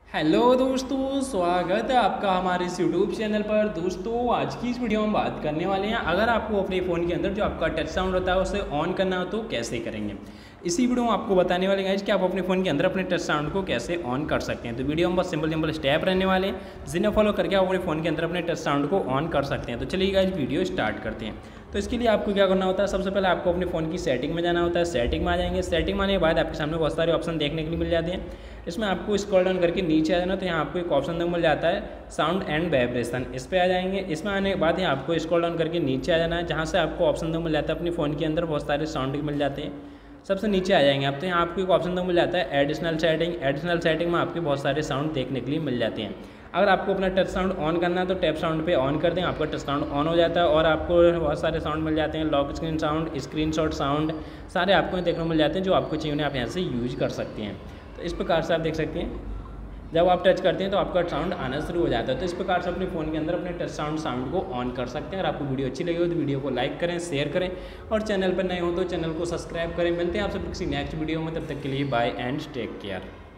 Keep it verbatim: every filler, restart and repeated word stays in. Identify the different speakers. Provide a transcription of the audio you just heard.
Speaker 1: Hello दोस्तों, स्वागत है आपका हमारे इस यूट्यूब चैनल पर। दोस्तों आज की इस वीडियो में बात करने वाले हैं, अगर आपको अपने फ़ोन के अंदर जो आपका टच साउंड होता है उसे ऑन करना हो तो कैसे करेंगे। इसी वीडियो में आपको बताने वाले हैं कि आप अपने फ़ोन के अंदर अपने टच साउंड को कैसे ऑन कर सकते हैं। तो वीडियो में बस सिंपल सिंपल स्टेप रहने वाले हैं, जिन्हें फॉलो करके आप अपने फ़ोन के अंदर अपने टच साउंड को ऑन कर सकते हैं। तो चलिए गाइस वीडियो स्टार्ट करते हैं। तो इसके लिए आपको क्या करना होता है, सबसे पहले आपको अपने फ़ोन की सेटिंग में जाना होता है। सेटिंग में आ जाएंगे, सेटिंग में आने के बाद आपके सामने बहुत सारे ऑप्शन देखने के लिए मिल जाते हैं। इसमें आपको स्क्रॉल डाउन करके नीचे आ जाना, तो यहाँ आपको एक ऑप्शन मिल जाता है साउंड एंड वाइब्रेशन, इस पर आ जाएंगे। इसमें आने के बाद यहाँ आपको स्क्रॉल डाउन करके नीचे आ जाना है, जहाँ से आपको ऑप्शन मिल जाता है अपने फ़ोन के अंदर बहुत सारे साउंड मिल जाते हैं। सबसे नीचे आ जाएंगे आप, तो यहाँ आपको एक ऑप्शन मिल जाता है एडिशनल सेटिंग। एडिशनल सेटिंग में आपके बहुत सारे साउंड देखने के लिए मिल जाते हैं। अगर आपको अपना टच साउंड ऑन करना है तो टैप साउंड पे ऑन कर दें, आपका टच साउंड ऑन हो जाता है और आपको बहुत सारे साउंड मिल जाते हैं। Lock screen sound, screenshot sound, सारे आपको देखने को मिल जाते हैं। जो आपको चाहिए उन्हें आप यहाँ से यूज कर सकते हैं। तो इस प्रकार से आप देख सकते हैं, जब आप टच करते हैं तो आपका साउंड आना शुरू हो जाता है। तो इस प्रकार से अपने फ़ोन के अंदर अपने टच साउंड साउंड को ऑन कर सकते हैं। अगर आपको वीडियो अच्छी लगी हो तो वीडियो को लाइक करें, शेयर करें और चैनल पर नए हो तो चैनल को सब्सक्राइब करें। मिलते हैं आपसे किसी नेक्स्ट वीडियो में, तब तक के लिए बाय एंड टेक केयर।